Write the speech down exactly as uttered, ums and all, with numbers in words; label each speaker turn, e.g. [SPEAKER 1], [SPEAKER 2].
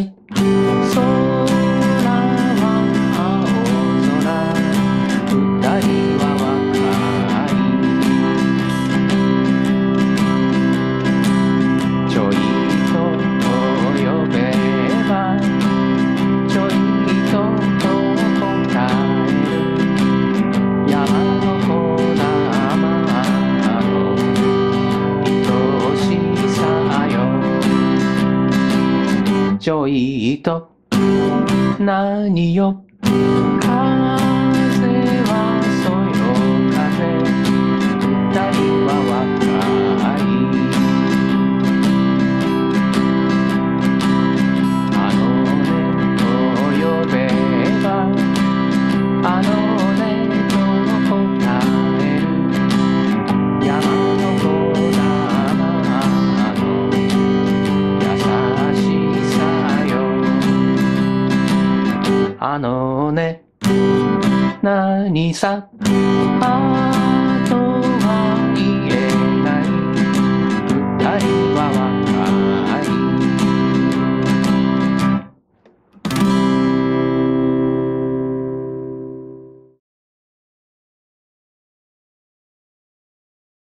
[SPEAKER 1] い空は青空二人は若いちょいと呼べばちょいとと答える山のほらまの愛しさよちょいと何よ風はそよ風二人は若いあのねと呼べばあのねと答える山のほらまの優しさよあのね何さあ